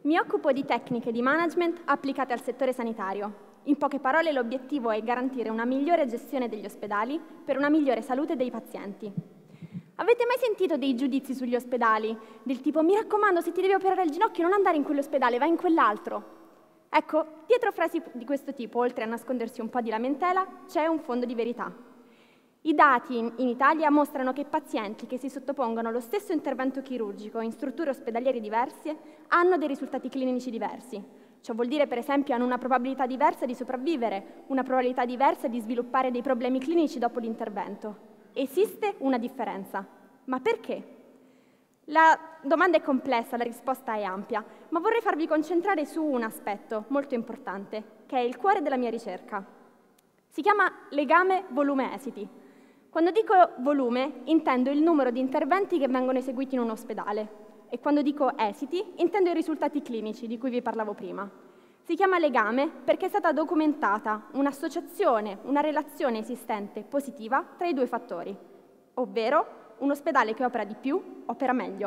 Mi occupo di tecniche di management applicate al settore sanitario. In poche parole, l'obiettivo è garantire una migliore gestione degli ospedali per una migliore salute dei pazienti. Avete mai sentito dei giudizi sugli ospedali? Del tipo, mi raccomando, se ti devi operare il ginocchio non andare in quell'ospedale, vai in quell'altro. Ecco, dietro frasi di questo tipo, oltre a nascondersi un po' di lamentela, c'è un fondo di verità. I dati in Italia mostrano che pazienti che si sottopongono allo stesso intervento chirurgico in strutture ospedaliere diverse hanno dei risultati clinici diversi. Ciò vuol dire, per esempio, hanno una probabilità diversa di sopravvivere, una probabilità diversa di sviluppare dei problemi clinici dopo l'intervento. Esiste una differenza. Ma perché? La domanda è complessa, la risposta è ampia, ma vorrei farvi concentrare su un aspetto molto importante, che è il cuore della mia ricerca. Si chiama legame volume-esiti. Quando dico volume, intendo il numero di interventi che vengono eseguiti in un ospedale e quando dico esiti, intendo i risultati clinici di cui vi parlavo prima. Si chiama legame perché è stata documentata un'associazione, una relazione esistente positiva tra i due fattori, ovvero un ospedale che opera di più, opera meglio.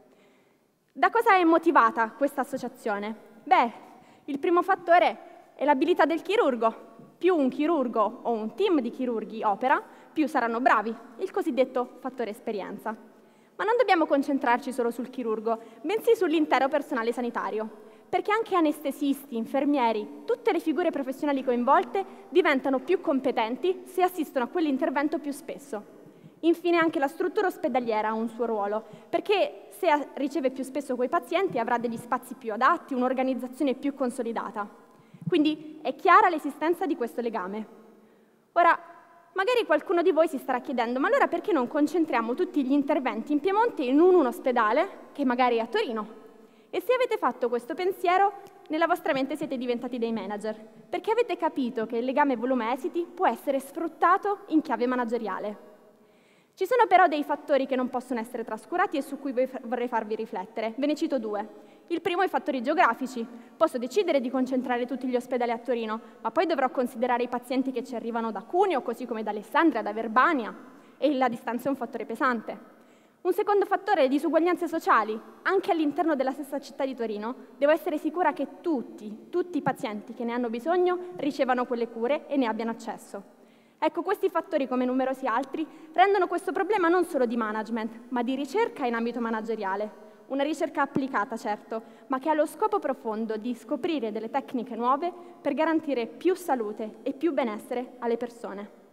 Da cosa è motivata questa associazione? Beh, il primo fattore è l'abilità del chirurgo. Più un chirurgo o un team di chirurghi opera, più saranno bravi, il cosiddetto fattore esperienza. Ma non dobbiamo concentrarci solo sul chirurgo, bensì sull'intero personale sanitario, perché anche anestesisti, infermieri, tutte le figure professionali coinvolte diventano più competenti se assistono a quell'intervento più spesso. Infine anche la struttura ospedaliera ha un suo ruolo, perché se riceve più spesso quei pazienti avrà degli spazi più adatti, un'organizzazione più consolidata. Quindi è chiara l'esistenza di questo legame. Ora, magari qualcuno di voi si starà chiedendo, ma allora perché non concentriamo tutti gli interventi in Piemonte in un ospedale, che magari è a Torino? E se avete fatto questo pensiero, nella vostra mente siete diventati dei manager, perché avete capito che il legame volume-esiti può essere sfruttato in chiave manageriale. Ci sono però dei fattori che non possono essere trascurati e su cui vorrei farvi riflettere. Ve ne cito due. Il primo è i fattori geografici. Posso decidere di concentrare tutti gli ospedali a Torino, ma poi dovrò considerare i pazienti che ci arrivano da Cuneo, così come da Alessandria, da Verbania, e la distanza è un fattore pesante. Un secondo fattore è le disuguaglianze sociali. Anche all'interno della stessa città di Torino devo essere sicura che tutti i pazienti che ne hanno bisogno ricevano quelle cure e ne abbiano accesso. Ecco, questi fattori, come numerosi altri, rendono questo problema non solo di management, ma di ricerca in ambito manageriale. Una ricerca applicata, certo, ma che ha lo scopo profondo di scoprire delle tecniche nuove per garantire più salute e più benessere alle persone.